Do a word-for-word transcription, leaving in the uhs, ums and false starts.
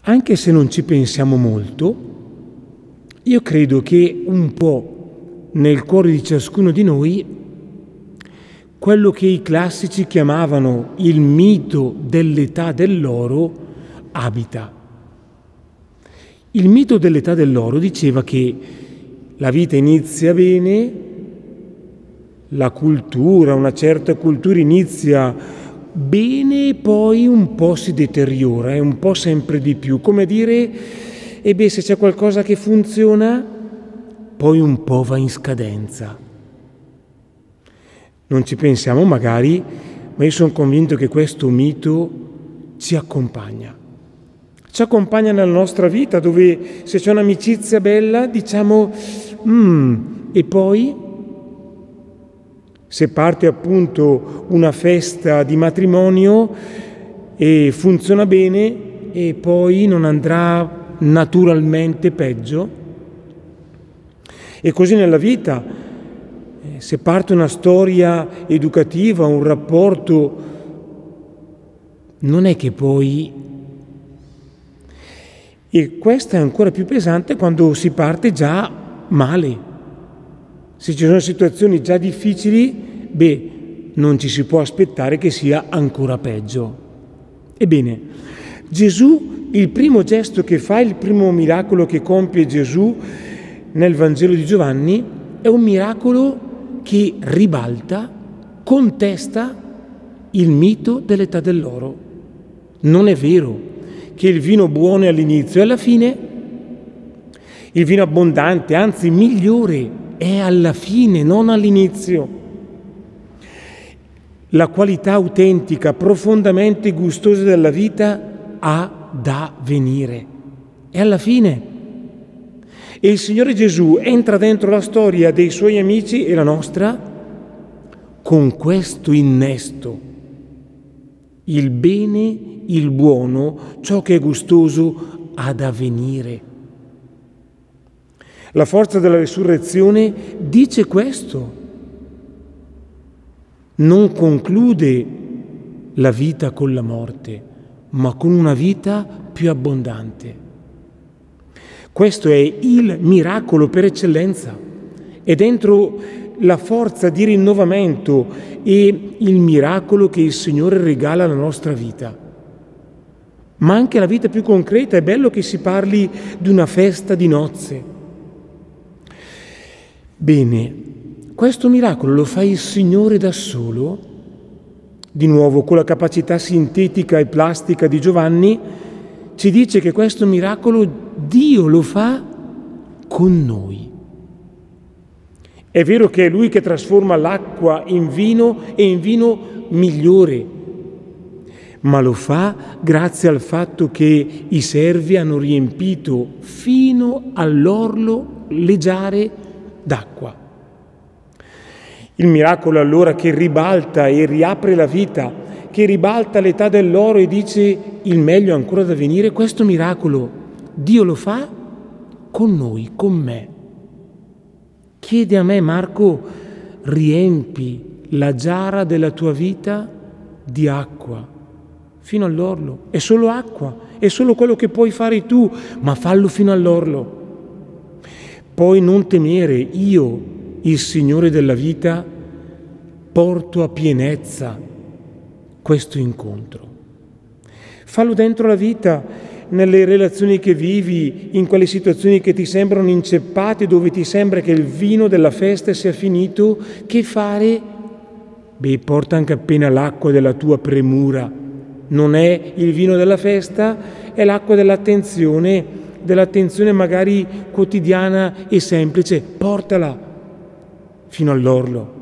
Anche se non ci pensiamo molto, io credo che un po' nel cuore di ciascuno di noi quello che i classici chiamavano il mito dell'età dell'oro abita. Il mito dell'età dell'oro diceva che la vita inizia bene, la cultura, una certa cultura inizia bene e poi un po' si deteriora, e un po' sempre di più. Come dire, e beh, se c'è qualcosa che funziona, poi un po' va in scadenza. Non ci pensiamo magari, ma io sono convinto che questo mito ci accompagna. Ci accompagna nella nostra vita, dove se c'è un'amicizia bella diciamo mm, e poi se parte appunto una festa di matrimonio e funziona bene e poi non andrà naturalmente peggio. E così nella vita, se parte una storia educativa, un rapporto, non è che poi... E questo è ancora più pesante quando si parte già male. Se ci sono situazioni già difficili, beh, non ci si può aspettare che sia ancora peggio. Ebbene, Gesù, il primo gesto che fa, il primo miracolo che compie Gesù nel Vangelo di Giovanni, è un miracolo che ribalta, contesta il mito dell'età dell'oro. Non è vero che il vino buono è all'inizio e alla fine, il vino abbondante, anzi migliore, è alla fine, non all'inizio. La qualità autentica, profondamente gustosa della vita ha da venire. È alla fine. E il Signore Gesù entra dentro la storia dei Suoi amici e la nostra con questo innesto. Il bene, il buono, ciò che è gustoso ha da venire. La forza della risurrezione dice questo. Non conclude la vita con la morte, ma con una vita più abbondante. Questo è il miracolo per eccellenza. È dentro la forza di rinnovamento e il miracolo che il Signore regala alla nostra vita. Ma anche la vita più concreta, è bello che si parli di una festa di nozze. Bene, questo miracolo lo fa il Signore da solo, di nuovo con la capacità sintetica e plastica di Giovanni, ci dice che questo miracolo Dio lo fa con noi. È vero che è Lui che trasforma l'acqua in vino e in vino migliore, ma lo fa grazie al fatto che i servi hanno riempito fino all'orlo leggiare d'acqua. Il miracolo allora che ribalta e riapre la vita, che ribalta l'età dell'oro e dice il meglio ancora da venire, questo miracolo Dio lo fa con noi, con me. Chiede a me, Marco, riempi la giara della tua vita di acqua fino all'orlo. È solo acqua, è solo quello che puoi fare tu, ma fallo fino all'orlo. Poi non temere, io, il Signore della vita, porto a pienezza questo incontro. Fallo dentro la vita, nelle relazioni che vivi, in quelle situazioni che ti sembrano inceppate, dove ti sembra che il vino della festa sia finito, che fare? Beh, porta anche appena l'acqua della tua premura. Non è il vino della festa, è l'acqua dell'attenzione, dell'attenzione magari quotidiana e semplice. Portala fino all'orlo.